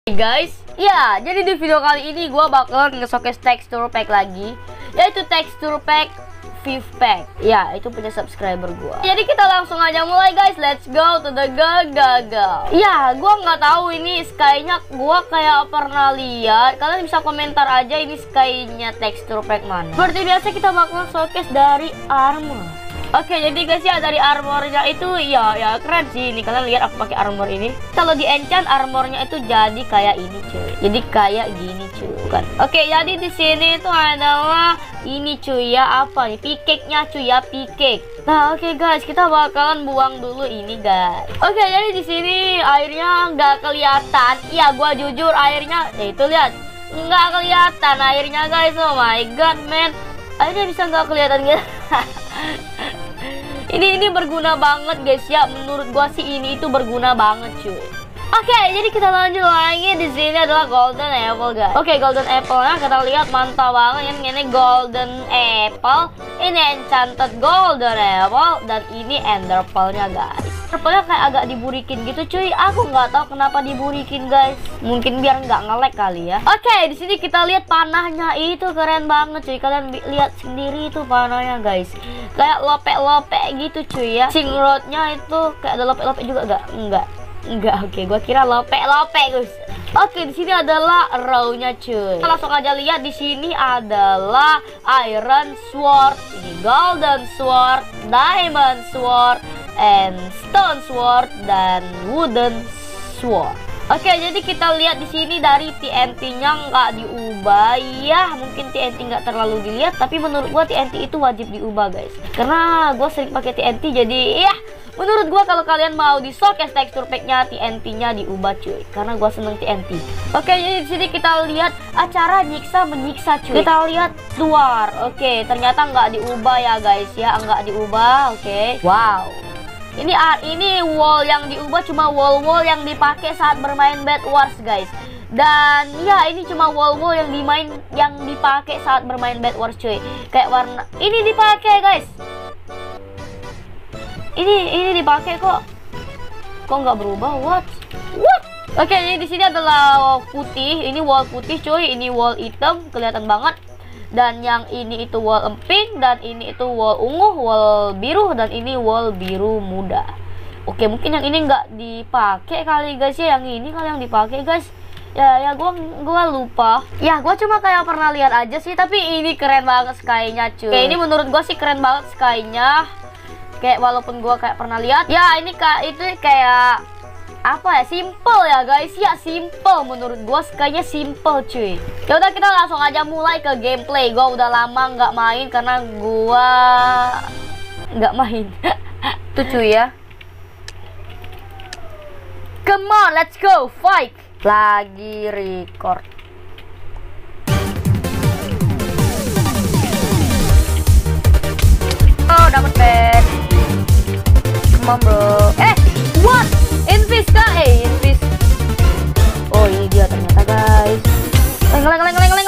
Guys, ya jadi di video kali ini gue bakal nge-showcase texture pack lagi, yaitu texture pack Viv Pack. Ya, itu punya subscriber gue. Jadi kita langsung aja mulai guys. Let's go to the gagal. Ya, gue nggak tahu ini sky-nya gue kayak pernah lihat. Kalian bisa komentar aja ini sky-nya texture pack mana. Seperti biasa kita bakal showcase dari armor. Oke, jadi guys ya dari armornya itu ya keren sih. Ini kalian lihat aku pakai armor ini. Kalau di enchant armornya itu jadi kayak ini cuy. Jadi kayak gini cuy, kan. Oke, jadi di sini itu adalah ini cuy ya, apa nih? Pickaxe-nya cuy ya, pickaxe. Nah, oke guys, kita bakalan buang dulu ini guys. Oke, jadi di sini airnya nggak kelihatan. Iya, gua jujur airnya itu lihat nggak kelihatan airnya guys. Oh my god, man. Airnya bisa nggak kelihatan gitu. Ini berguna banget guys ya. Menurut gua sih ini itu berguna banget cuy. Oke, jadi kita lanjut lagi. Di sini adalah golden apple guys. Oke, golden apple-nya kita lihat mantap banget. Ini golden apple, ini enchanted golden apple, dan ini ender pearl-nya guys. Pearl-nya kayak agak diburikin gitu cuy. Aku nggak tahu kenapa diburikin guys. Mungkin biar nggak nge-lag kali ya. Oke, di sini kita lihat panahnya itu keren banget cuy. Kalian lihat sendiri itu panahnya guys. Kayak lope-lope gitu cuy ya. Sing road-nya itu kayak ada lope-lope juga enggak, oke, gua kira lope-lope guys. Oke, di sini adalah row-nya cuy. Kita langsung aja lihat di sini adalah iron sword, ini golden sword, diamond sword, and stone sword, dan wooden sword. Oke, jadi kita lihat di sini dari TNT-nya nggak diubah ya. Mungkin TNT nggak terlalu dilihat, tapi menurut gua TNT itu wajib diubah guys. Karena gua sering pakai TNT, jadi ya menurut gua kalau kalian mau di showcase texture pack-nya TNT-nya diubah cuy. Karena gua seneng TNT. Oke, jadi di sini kita lihat acara nyiksa menyiksa cuy. Kita lihat luar. Oke, ternyata nggak diubah ya guys ya, nggak diubah. Oke, wow. Ini wall yang diubah cuma wall yang dipakai saat bermain Bed Wars guys. Dan ya ini cuma wall yang dipakai saat bermain Bed Wars cuy. Kayak warna ini dipakai guys. Ini dipakai kok nggak berubah. What? Oke, jadi di sini adalah putih. Ini wall putih cuy. Ini wall hitam kelihatan banget. Dan yang ini itu wall pink, dan ini itu wall ungu, wall biru, dan ini wall biru muda. Oke, mungkin yang ini nggak dipakai kali guys ya. Yang ini kali yang dipakai guys. Ya gua lupa. Ya gua cuma kayak pernah lihat aja sih. Tapi ini keren banget sky-nya cuy. Oke, ini menurut gua sih keren banget sky-nya. Kayak walaupun gua kayak pernah lihat. Ya ini itu kayak apa ya, simple ya guys ya, simple menurut gua, kayaknya simple cuy. Ya udah, kita langsung aja mulai ke gameplay. Gua udah lama nggak main karena gua nggak main. Tuh cuy ya. Come on, let's go fight. Lagi record. Oh, dapat bed. Come on bro. What? Invis kah? Invis. Oh, ini dia ternyata guys. Ngelag.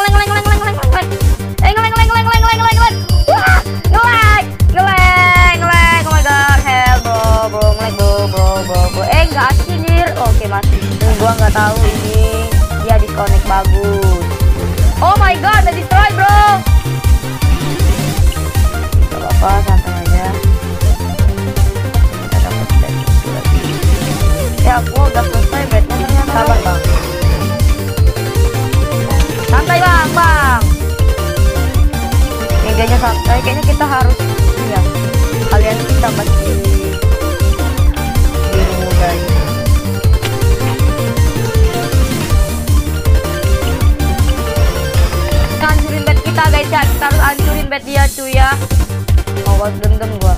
Oh my god, hell bro, ngelag bro. Enggak anjir. Oke, mati. Gua nggak tahu ini dia disconnect bagus. Oh my god, udah destroy bro. Gak apa-apa, santai aja. Ya, gua udah selesai bednya ternyata. Sabar bang. Santai bang. Kayaknya santai. Kayaknya kita harus ya. Kalian kita masih biru guys. Kita hancurin bed kita guys ya. Kita harus hancurin bed dia cuy ya. Awas genggam gua.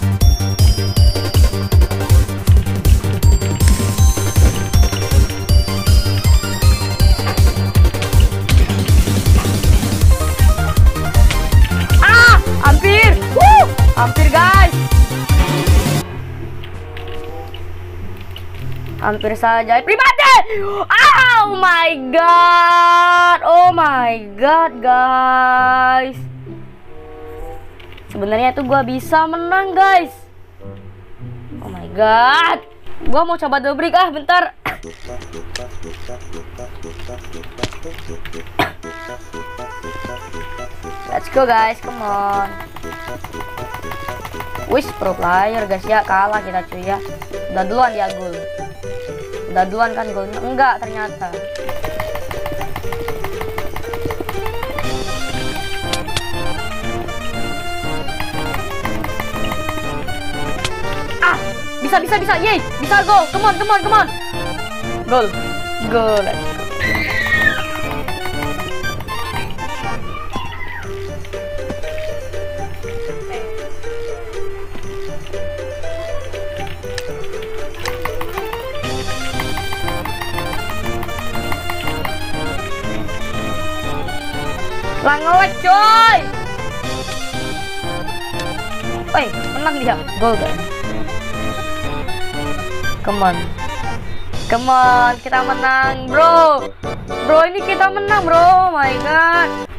Hampir guys. Hampir saja pribadi. Oh my god guys. Sebenarnya tuh gua bisa menang guys. Oh my god. Gua mau coba double break bentar. Let's go guys, come on. Wis pro player guys ya, kalah kita cuy ya. Udah duluan dia gol. Udah duluan kan golnya? Enggak ternyata. Bisa. Yeay, bisa gol. Come on. Gol. Let's go. Lah ngelek coy. Woi, menang dia. Gol guys. Come on, kita menang bro. Bro ini kita menang bro, oh my god.